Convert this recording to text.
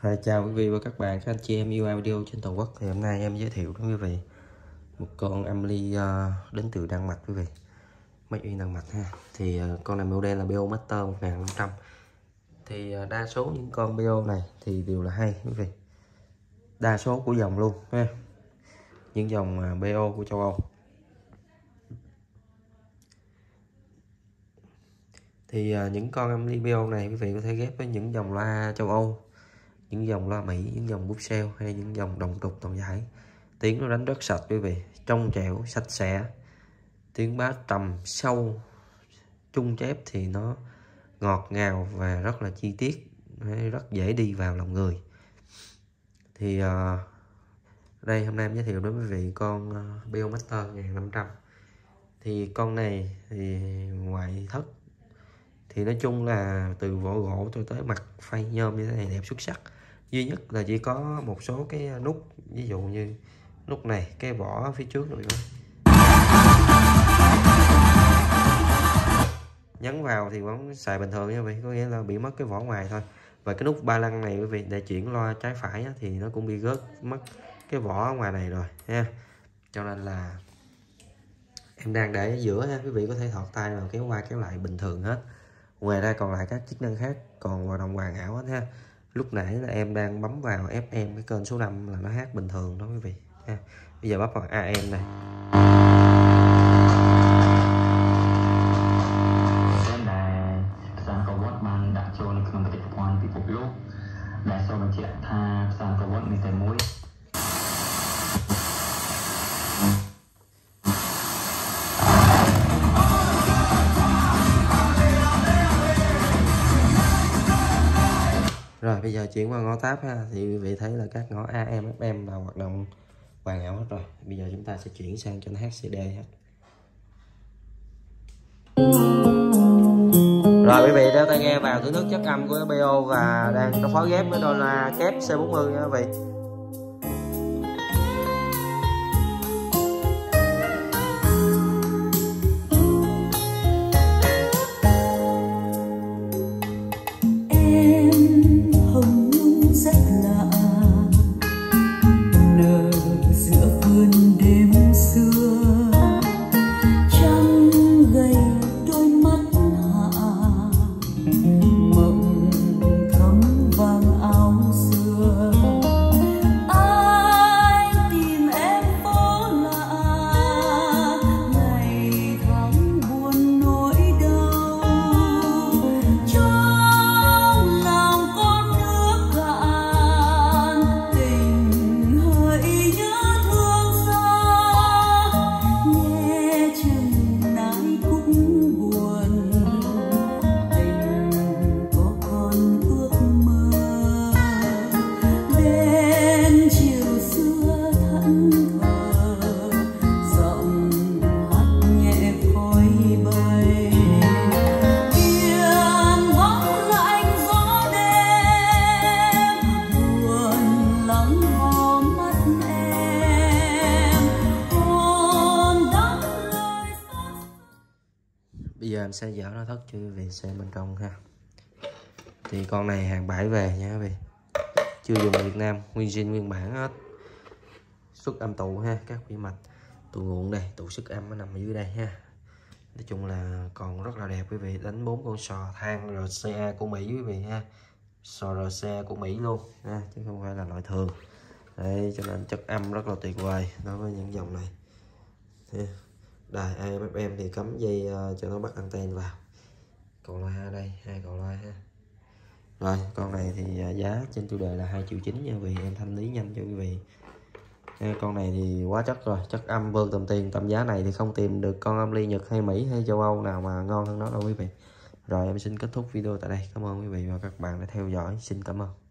Chào quý vị và các bạn, các anh chị em yêu audio trên toàn quốc. Thì hôm nay em giới thiệu đến quý vị một con Amelie đến từ Đan Mạch quý vị, Made in Đan Mạch ha. Thì con này model là BO Master 1500. Thì đa số những con BO này thì đều là hay quý vị, đa số của dòng luôn ha, những dòng BO của châu Âu. Thì những con Amelie BO này quý vị có thể ghép với những dòng loa châu Âu, những dòng loa Mỹ, những dòng Bushell hay những dòng đồng trục toàn giải. Tiếng nó đánh rất sạch quý vị, trong trẻo, sạch sẽ. Tiếng bass trầm sâu, trung chép thì nó ngọt ngào và rất là chi tiết, rất dễ đi vào lòng người. Thì đây hôm nay em giới thiệu đến quý vị con BO Master 1500. Thì con này thì ngoại thất thì nói chung là từ vỏ gỗ cho tới mặt phay nhôm như thế này đẹp xuất sắc. Duy nhất là chỉ có một số cái nút, ví dụ như nút này, cái vỏ phía trước này nhấn vào thì vẫn xài bình thường nha quý vị, có nghĩa là bị mất cái vỏ ngoài thôi. Và cái nút ba lăng này quý vị để chuyển loa trái phải thì nó cũng bị rớt mất cái vỏ ngoài này rồi ha, cho nên là em đang để ở giữa ha, quý vị có thể thọt tay vào kéo qua kéo lại bình thường hết. Ngoài ra còn lại các chức năng khác còn vào đồng hoàn hảo hết ha. Lúc nãy là em đang bấm vào FM cái kênh số 5 là nó hát bình thường đó quý vị ha. Bây giờ bấm vào AM này. Rồi bây giờ chuyển qua ngõ táp ha, thì quý vị thấy là các ngõ AM, FM là hoạt động hoàn hảo hết rồi. Bây giờ chúng ta sẽ chuyển sang cho nó hát CD hết. Rồi quý vị đeo tai nghe vào thưởng thức chất âm của BO và đang phối ghép với đôi loa kép C40 nha quý vị. Bây giờ em sẽ dỡ nó thất cho quý vị xem bên trong ha. Thì con này hàng bãi về nha quý vị, chưa dùng ở Việt Nam, nguyên zin nguyên bản hết. Xuất âm tụ ha, các vĩ mạch, tụ nguồn đây, tụ xuất âm nó nằm ở dưới đây ha. Nói chung là còn rất là đẹp quý vị, đánh 4 con sò than RCA của Mỹ quý vị ha, sò RCA của Mỹ luôn ha, chứ không phải là loại thường. Đây, cho nên chất âm rất là tuyệt vời đối với những dòng này. Đài AM FM thì cắm dây cho nó bắt anten vào. Cầu loa đây, 2 cầu loa ha. Rồi con này thì giá trên tiêu đề là 2,9 triệu nha quý vị, em thanh lý nhanh cho quý vị. Con này thì quá chất rồi, chất âm vươn tầm tiền, tầm giá này thì không tìm được con Amelie Nhật hay Mỹ hay châu Âu nào mà ngon hơn nó đâu quý vị. Rồi em xin kết thúc video tại đây, cảm ơn quý vị và các bạn đã theo dõi, xin cảm ơn.